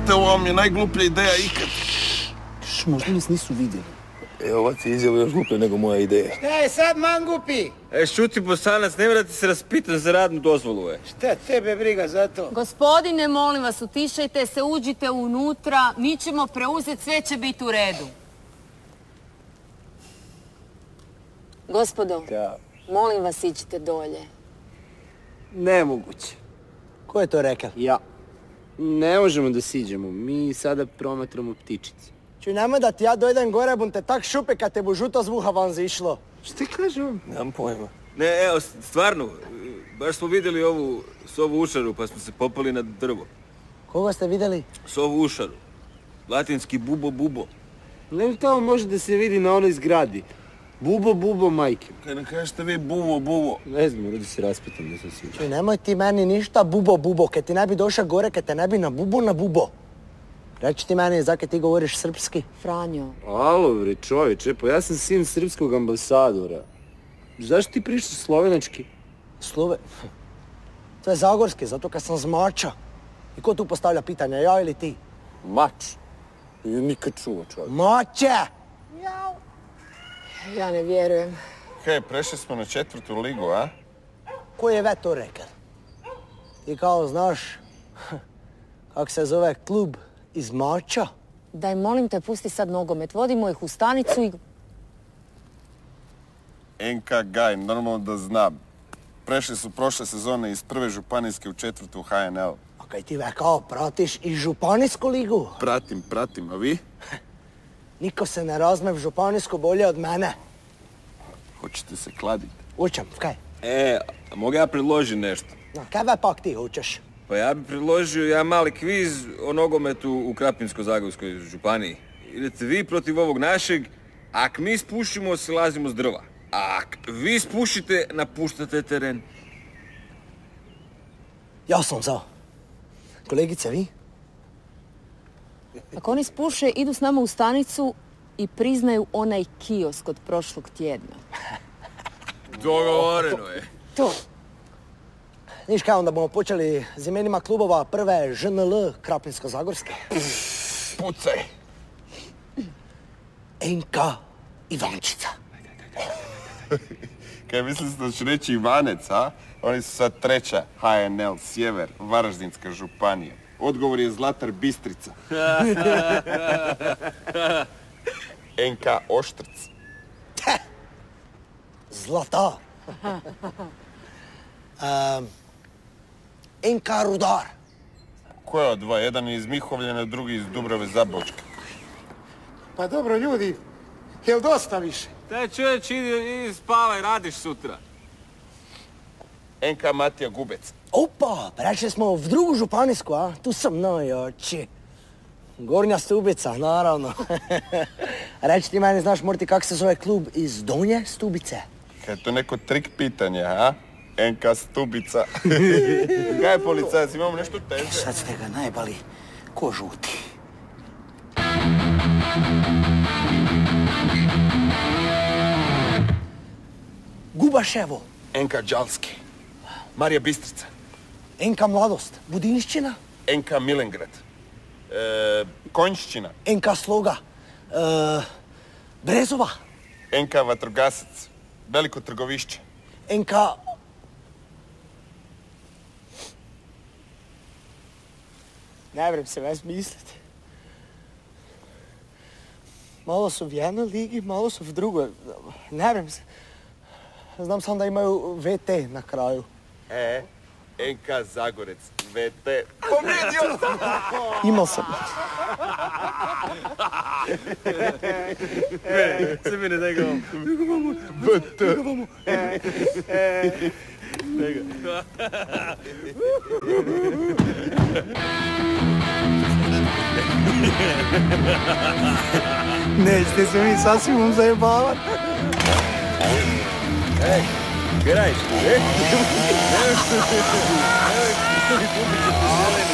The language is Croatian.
Brate, ovo mi je najgluplja ideja ikad. Možda nas nisu vidjeli. Ova ti izjava još gluplja nego moja ideja. Šta je sad, mangupi? Šuti, Bosanac, ne morate se raspitati za radnu dozvolu, Šta tebe briga za to? Gospodine, molim vas, utišajte se, uđite unutra, mi ćemo preuzeti, sve će biti u redu. Gospodo, molim vas, iđite dolje. Nemoguće. Ko je to rekao? Ja. Ne možemo da siđemo, mi sada promatramo ptičice. Čuj, nemoj da ti ja dojdem gore, bum te tak šupe kad te bu žuto zvuha van zišlo. Šta kaže on? Nemam pojma. Ne, evo, stvarno, baš smo vidjeli ovu sovu ušaru pa smo se popali na drvo. Koga ste vidjeli? Sovu ušaru. Latinski bubo bubo. Ne tamo može da se vidi na onoj zgradi. Bubo, bubo, majke. Kaj ne kažete vi bubo, bubo? Ne znam, radi se raspitam, nisam siguran. Čuj, nemoj ti meni ništa bubo, bubo, kad ti ne bi došao gore, kad te ne bi na bubo. Reći ti meni, zake ti govoriš srpski? Franjo. Alo, bre, čovječe, pa ja sam sin srpskog ambasadora. Zašto ti pričaš slovenački? To je zagorski, zato kad sam zmača. I ko tu postavlja pitanja, ja ili ti? Mač. Nikad čuo, čovječe. Mače! Ja ne vjerujem. Hej, prešli smo na 4. ligu, a? Ko je to rekao? Ti kao znaš kako se zove klub iz Mača? Daj, molim te, pusti sad nogomet. Vodimo ih u stanicu i... NK Gaj, normalno da znam. Prešli su prošle sezone iz 1. županijske u 4. HNL. A kaj ti kao pratiš i županijsku ligu? Pratim, a vi? Niko se ne razme v županijsku bolje od mene. Hoćete se kladiti? Učem, kaj? Mogu ja predložiti nešto? No, kaj pak ti učeš? Pa ja bi predložio jedan mali kviz o nogometu u Krapinsko-zagorskoj županiji. Idete vi protiv ovog našeg, ak mi spušimo, silazimo s drva. A ak vi spušite, napuštate teren. Ja sam za. Kolegice, vi? Ako oni spuše, idu s nama u stanicu i priznaju onaj kiosk od prošlog tjedna. Dogovoreno je. To. Niš kaj, onda bomo počeli z imenima klubova prve ŽNL Krapinsko-zagorske. Pucaj! NK Ivančica. Kaj mislite da ću reći Ivanec, a? Oni su sad 3. HNL, Sjever, Varaždinska županija. Odgovor je Zlatar Bistrica. NK Oštrc. Zlata. NK Rudar. Ko je od dva? Jedan je iz Mihovljena, drugi iz Dubrave Zabočke. Pa dobro, ljudi, jel dosta više? Daj čovječ, idi spavaj, radiš sutra. NK Matija Gubec. Opa, prešli smo v drugu županijsku, a? Tu sam najjači. Gornja Stubica, naravno. Reći ti meni, znaš, Morti, kako se zove klub iz Donje Stubice? Kaj je to neko trik pitanje, a? NK Stubica. Kaj je policajac, imamo nešto teže? Sad ste ga najbali ko žuti. Gubaševo. NK Đalski. Marija Bistrica. NK Mladost. Budinšćina. NK Milengrad. Konjšćina. NK Sloga. Brezova. NK Vatrogasac. Veliko Trgovišće. NK... Ne vrem se vas misliti. Malo su v jednoj ligi, malo su v drugoj. Ne vrem se. Znam samo da imaju VT na kraju. NK Zagorec. VT. Pobjedio sam! Imao sam. Sve mi ne daj ga vam. VT. Nećete se mi sasvim zajebavat. Kaj radiš?